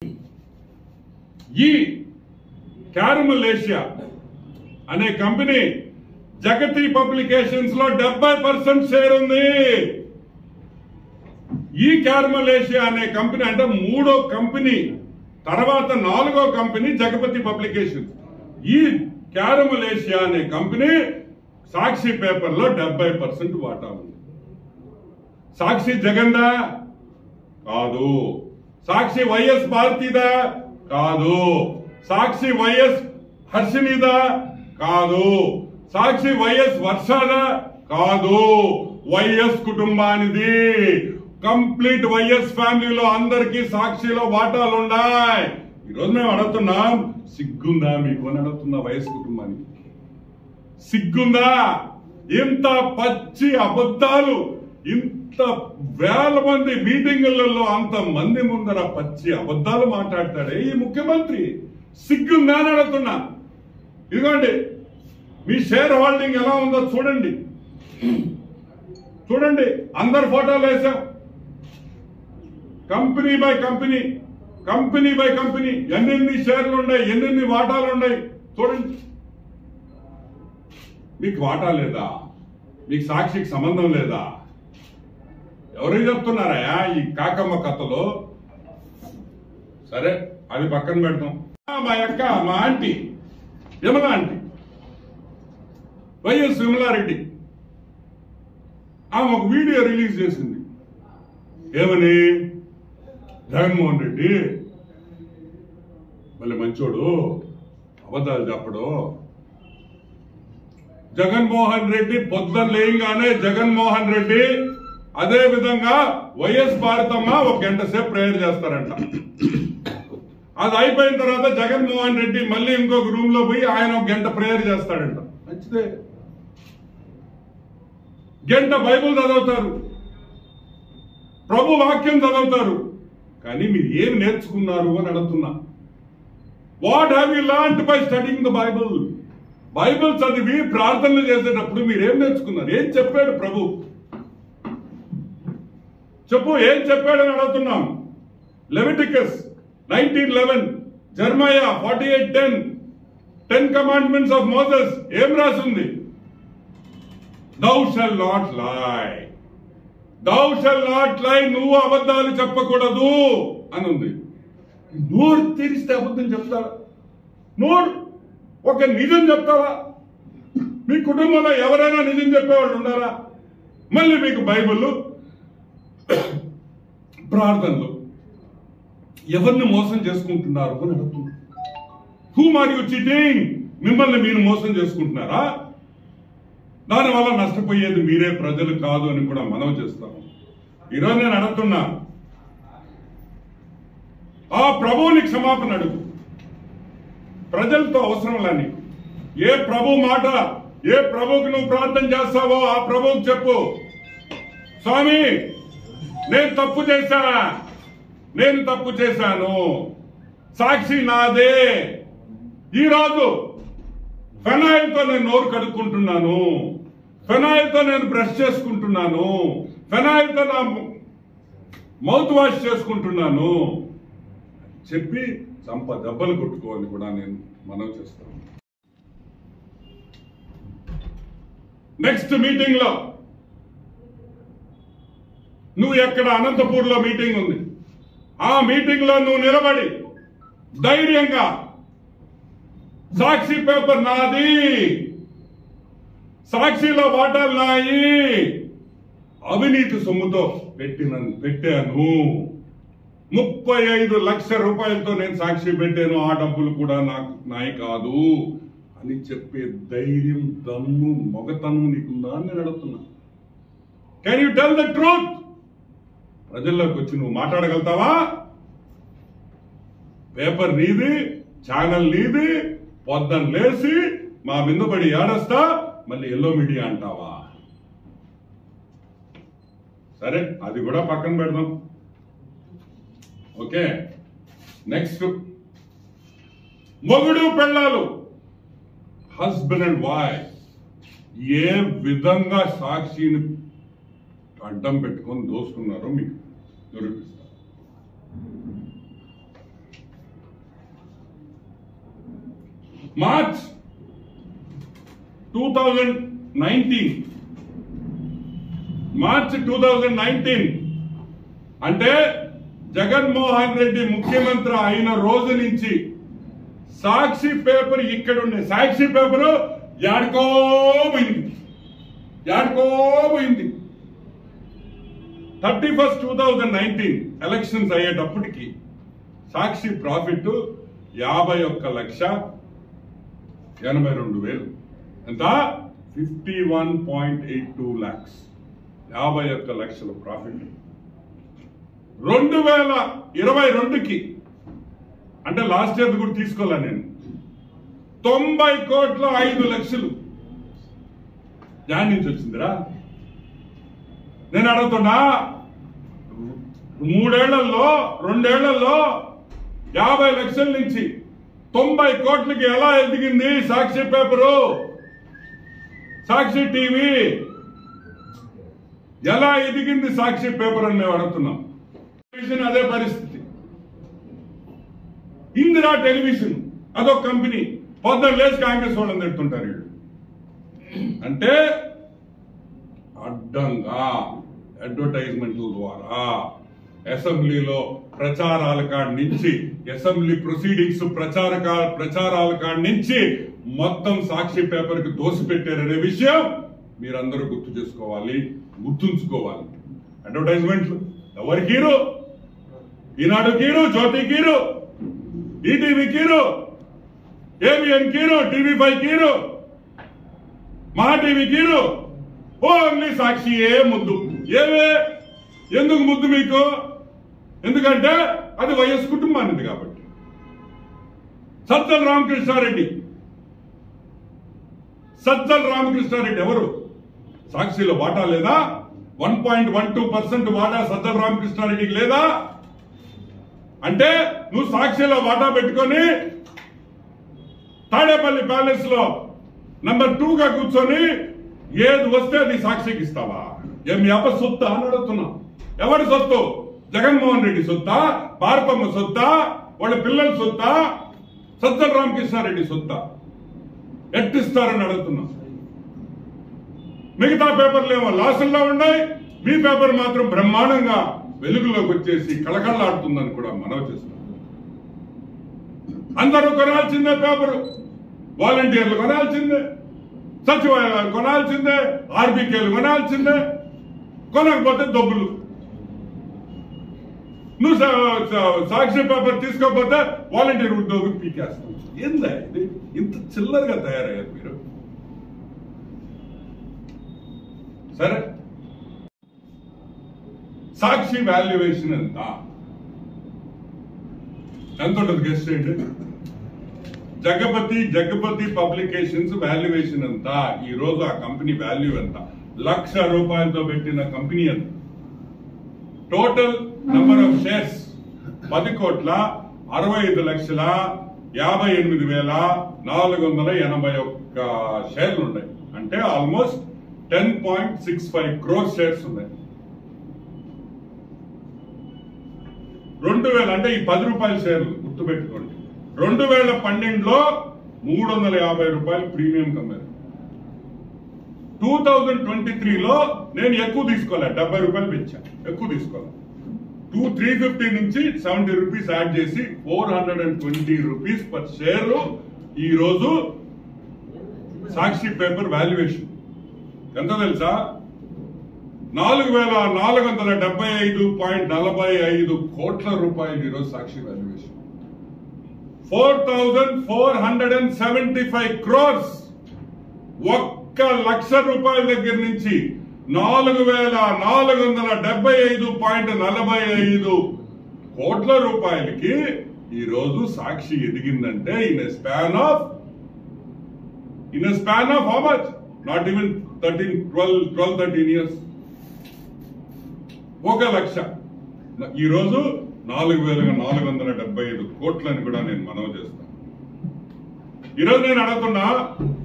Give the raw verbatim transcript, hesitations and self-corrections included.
ఈ Carmel Asia అనే company Jagati publications లో డెబ్బై పర్సెంట్ షేర్ ఉంది. ఈ క్యారమల్ ఏషియా అనే కంపెనీ అంటే మూడో కంపెనీ తర్వాత నాలుగో కంపెనీ జగపతి పబ్లికేషన్. ఈ క్యారమల్ ఏషియా అనే కంపెనీ సాక్షి పేపర్ లో డెబ్బై పర్సెంట్ వాటా ఉంది. సాక్షి జగన్దా కాదు, సాక్షి వైఎస్ భారతీదా కాదు, సాక్షి వైఎస్ హర్షినిదా కాదు, సాక్షి వైఎస్ వర్షాదా కాదు, వైఎస్ కుటుంబానిది. కంప్లీట్ వైఎస్ ఫ్యామిలీలో అందరికీ సాక్షిలో వాటాలు ఉన్నాయి. ఈరోజు మేము అడుగుతున్నాం, సిగ్గుందా మీకు అని అడుగుతున్నా. వైఎస్ కుటుంబానికి సిగ్గుందా? ఇంత పచ్చి అబద్ధాలు, ఇంత వేల మంది మీటింగులలో అంత మంది ముందర పచ్చి అబద్ధాలు మాట్లాడతాడే ఈ ముఖ్యమంత్రి. సిగ్గుందా అని అడుగుతున్నా. ఇదిగోండి మీ షేర్ హోల్డింగ్ ఎలా ఉందో చూడండి, చూడండి. అందరు ఫోటోలు వేసాం. Company by company, company by company ఎన్నెన్ని షేర్లు ఉన్నాయి, ఎన్నెన్ని వాటాలు ఉన్నాయి చూడండి. మీకు వాటా లేదా? మీకు సాక్షికి సంబంధం లేదా? ఎవరు చెప్తున్నారా ఈ కాకమ్మ కథలో? సరే అది పక్కన పెడతాం. మా అక్క, మా aunty Vimala aunty, YS Vimala Reddy, ఆమె ఒక వీడియో రిలీజ్ చేసింది. ఏమని? జగన్మోహన్ రెడ్డి మళ్ళీ మంచోడు, అబద్ధాలు చెప్పడు. జగన్మోహన్ రెడ్డి పొద్దున లేయంగానే జగన్మోహన్ రెడ్డి అదే విధంగా వైఎస్ భారతమ్మ ఒక గంట సేపు ప్రేయర్ చేస్తారంట. అది అయిపోయిన తర్వాత జగన్మోహన్ రెడ్డి మళ్ళీ ఇంకొక రూమ్ లో పోయి ఆయన ఒక గంట ప్రేయర్ చేస్తాడంట. మంచిదే. గంట బైబుల్ చదువుతారు, ప్రభు వాక్యం చదువుతారు. కానీ మీరు ఏమి నేర్చుకున్నారు అని అడుగుతున్నా. What have you learned by studying the Bible? Bible చదివి ప్రార్థనలు చేసేటప్పుడు మీరేం నేర్చుకున్నారు? ఏం చెప్పాడు ప్రభు? చెప్పు, ఏం చెప్పాడని అడుగుతున్నాం. Leviticus nineteen eleven, Jeremiah forty eight ten, ten commandments of Moses ఏం రాసింది? Thou shall not lie. Thou shall not lie. నువ్వు అబద్ధాలు చెప్పకూడదు అని ఉంది. నోరు తెరిస్తే అబద్ధం చెప్తావా? నోరు ఒక నిజం చెప్తావా? మీ కుటుంబంలో ఎవరైనా నిజం చెప్పేవాళ్ళు ఉన్నారా? మళ్ళీ మీకు బైబిల్, ప్రార్థనలు. ఎవరిని మోసం చేసుకుంటున్నారు అని అడుగుతున్నారు. Whom are you cheating? మిమ్మల్ని మీరు మోసం చేసుకుంటున్నారా? దానివల్ల నష్టపోయేది మీరే, ప్రజలు కాదు అని కూడా మనం చేస్తాము. ఈరోజు నేను అడుగుతున్నా, ఆ ప్రభువుని క్షమాపణ అడుగు. ప్రజలతో అవసరం లేని ఏ ప్రభు మాట, ఏ ప్రభువుకి నువ్వు ప్రార్థన చేస్తావో ఆ ప్రభువుకి చెప్పు, స్వామి నేను తప్పు చేశా, నేను తప్పు చేశాను, సాక్షి నాదే. ఈరోజు ఫెనాయిల్తో నేను నోరు కడుక్కుంటున్నాను, ఫెనాయిల్తో నేను బ్రష్ చేసుకుంటున్నాను, ఫెనాయిల్తో నా మౌత్ వాష్ చేసుకుంటున్నాను చెప్పి చంప దెబ్బలు కొట్టుకోవాలని కూడా నేను మనవి చేస్తాను. నెక్స్ట్ మీటింగ్ లో నువ్వు ఎక్కడ అనంతపూర్ లో మీటింగ్ ఉంది, ఆ మీటింగ్ లో నువ్వు నిలబడి ధైర్యంగా సాక్షి పేపర్ నాది, సాక్షిలో వాటాలు నాయి, అవినీతి సొమ్ముతో పెట్టిన పెట్టాను, ముప్పై ఐదు లక్షల రూపాయలతో నేను సాక్షి పెట్టాను, ఆ డబ్బులు కూడా నాకు నాయి కాదు అని చెప్పే ధైర్యం, దమ్ము, మొగతనం నీకుందా అని నేను అడుగుతున్నా. Can you tell the truth? ప్రజల్లోకి వచ్చి నువ్వు మాట్లాడగలుగుతావా? పేపర్ నీది, ఛానల్ నీది, పొద్దున్న లేసి మా మీద పడి ఏడస్తా మళ్ళీ ఎల్లో మీడియా అంటావా? సరే అది కూడా పక్కన పెడదాం. ఓకే, నెక్స్ట్ మొగుడు పెళ్ళాలు, హస్బెండ్ అండ్ వైఫ్ ఏ విధంగా సాక్షిని అడ్డం పెట్టుకొని దోసుకున్నారో మీకు నిరూపిస్తారు. March two thousand nineteen March two thousand nineteen అంటే జగన్మోహన్ రెడ్డి ముఖ్యమంత్రి అయిన రోజు నుంచి సాక్షి పేపర్ ఇక్కడ ఉండే సాక్షి పేపరు యాడ్కో పోయింది యాడ్కో పోయింది thirty first two thousand nineteen elections అయ్యేటప్పటికి సాక్షి ప్రాఫిట్ యాభై ఒక్క లక్ష ఎనభై రెండు వేలు ఎంత fifty one point eight two lakhs యాభై ఒక్క లక్షల ప్రాఫిట్ రెండు వేల ఇరవై రెండుకి అంటే లాస్ట్ ఇయర్ కూడా తీసుకోలే నేను తొంభై కోట్ల ఐదు లక్షలు దాని నుంచి వచ్చిందిరా నేను అడుగుతున్నా మూడేళ్లలో రెండేళ్లలో యాభై లక్షల నుంచి తొంభై కోట్లకి ఎలా ఎదిగింది సాక్షి పేపరు సాక్షి టీవీ ఎలా ఎదిగింది సాక్షి పేపర్ అని మేము అడుగుతున్నాం టెలివిజన్ అదే పరిస్థితి ఇందిరా టెలివిజన్ అదొక కంపెనీ పొద్దున్న లేచి కాంగ్రెస్ వాళ్ళని తిడుతుంటారు వీళ్ళు అంటే అడ్డంగా అడ్వర్టైజ్మెంట్ల ద్వారా అసెంబ్లీలో ప్రచారాల కాడి నుంచి అసెంబ్లీ ప్రొసీడింగ్స్ ప్రచార ప్రచారాల కాడి నుంచి మొత్తం సాక్షి పేపర్ కి దోసిపెట్టారనే విషయం మీరందరూ గుర్తు చేసుకోవాలి గుర్తుంచుకోవాలి అడ్వర్టైజ్మెంట్లు ఎవరి కీరు ఈనాడు కీరు జ్యోతి కీరు ఈటీవీ కీరు ఏబిఎన్ కీరు టీవీ ఫైవ్ కీరు మహా టీవీ కీరు ఓన్లీ సాక్షియే ముద్దు ఏవే ఎందుకు ముద్దు మీకు ఎందుకంటే అది వైఎస్ కుటుంబానిది కాబట్టి సజ్జల రామకృష్ణారెడ్డి సజ్జల రామకృష్ణారెడ్డి ఎవరు సాక్షిలో వాటా లేదా one point one two percent వాటా సజ్జల రామకృష్ణారెడ్డికి లేదా అంటే నువ్వు సాక్షిలో వాటా పెట్టుకొని తాడేపల్లి ప్యాలెస్ లో నంబర్ టూ గా కూర్చొని ఏది వస్తే అది సాక్షికి ఇస్తావా ఏమి అప్ప సొత్తా అని అడుగుతున్నా ఎవరి సొత్తు జగన్మోహన్ రెడ్డి సొత్తా భారతమ్మ సొత్తా వాళ్ళ పిల్లల సొత్తా సజ్జల రామకృష్ణారెడ్డి సొత్తా ఎట్టిస్తారని అడుగుతున్నా మిగతా పేపర్లు ఏమో లాసుల్లో ఉన్నాయి మీ పేపర్ మాత్రం బ్రహ్మాండంగా వెలుగులోకి వచ్చేసి కళకళలాడుతుందని కూడా మనవి చేస్తున్నాం అందరూ కొనాల్సిందే పేపరు వాలంటీర్లు కొనాల్సిందే సచివాలయాలు కొనాల్సిందే ఆర్బీకేలు కొనాల్సిందే కొనకపోతే డబ్బులు నువ్వు సాక్షి పేపర్ తీసుకోకపోతే వాలంటీర్ ఉద్యోగం పీకేస్తావు ఏందా ఇది ఇంత చిల్లరగా తయారయ్యారు మీరు సరే సాక్షి వాల్యుయేషన్ ఎంత ఎంత ఉంటుంది గెస్ట్ చేయండి జగపతి జగపతి పబ్లికేషన్స్ వాల్యుయేషన్ ఎంత ఈ రోజు ఆ కంపెనీ వాల్యూ ఎంత లక్ష రూపాయలతో పెట్టిన కంపెనీ ఎంత టోటల్ నంబర్ ఆఫ్ షేర్స్ పది కోట్ల అరవై ఐదు లక్షల యాభై ఎనిమిది వేల నాలుగు వందల ఎనభై ఒక్క షేర్లు ఉన్నాయి అంటే almost ten point six five crore shares ఉన్నాయి రెండు వేల అంటే ఈ పది రూపాయల షేర్లు గుర్తుపెట్టుకోండి రెండు వేల పన్నెండులో మూడు వందల యాభై రూపాయలు ప్రీమియం కమ్మారు టూ థౌజండ్ ట్వంటీ త్రీలో నేను ఎక్కువ తీసుకోలే డెబ్బై రూపాయలు పెంచాను ఎక్కువ తీసుకోలే టూ త్రీ ఫిఫ్టీ నుంచి సెవెంటీ రూపీస్ యాడ్ చేసి four hundred and twenty rupees per share ఈ రోజు సాక్షి పేపర్ వాల్యుయేషన్ ఎంత తెలుసా నాలుగు వేల నాలుగు వందల డెబ్బై ఐదు పాయింట్ నలభై ఐదు కోట్ల రూపాయలు ఈరోజు Sakshi valuation four thousand four hundred and seventy five crores ఒక్క లక్ష రూపాయల దగ్గర నుంచి నాలుగు వేల నాలుగు వందల డెబ్బై ఐదు పాయింట్ నలభై ఐదు కోట్ల రూపాయలకి ఈ రోజు సాక్షి ఎదిగిందంటే in span of in span of how much not even thirteen twelve twelve thirteen years ఒక లక్ష ఈ రోజు నాలుగు వేల నాలుగు వందల డెబ్బై ఐదు కోట్లని కూడా నేను మనవి చేస్తాను ఈరోజు నేను అడుగుతున్నా